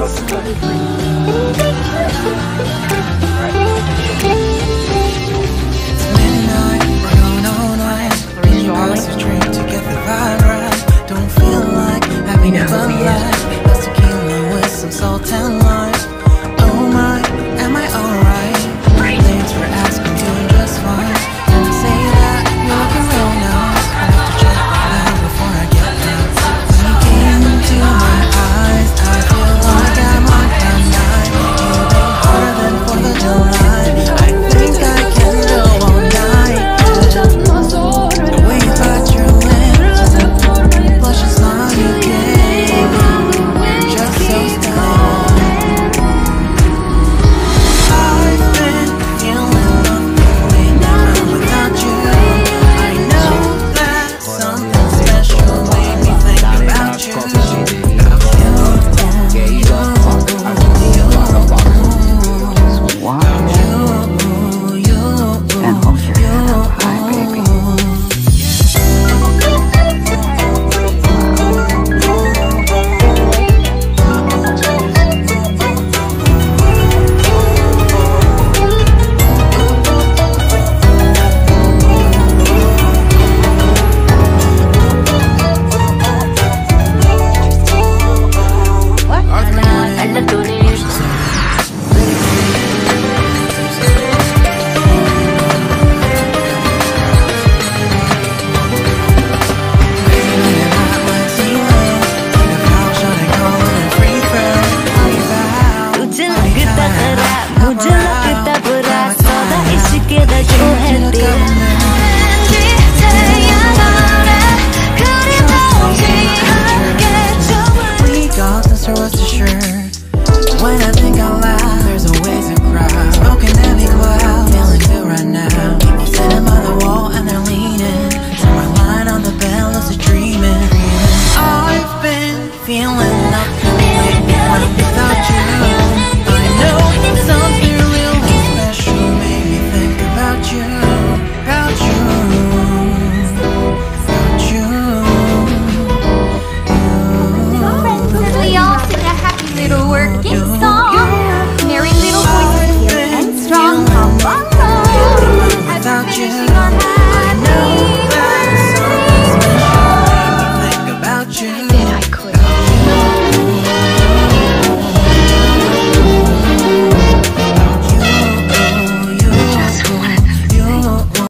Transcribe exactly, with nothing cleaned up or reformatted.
midnight, going all night. Reaching past the dream to get the vibe right. Don't feel like having a fun life. That's tequila with some salt and lime. Oh my, am I alright? Thanks for asking, doing just fine. Can I say that you're looking real nice? I have to check that out before I get down. When you came into my eyes, I feel like I'm on cloud nine. You've been harder than Fourth of July. I think I can go all night. The way you bite your lips, blush and smile you gave. You're just so stunning. I've been feeling nothing lately without you. I know that something special made me think about you. And hold your head up high, baby. When I think out loud, there's always a crowd. Smoking heavy cloud, feeling good right now. People sitting by the wall and they're leaning. Somewhere lying on the bed, lucid dreaming. I've been feeling nothing lately when without you. I know something really special made me think about you, about you, about you. We all sing a happy little working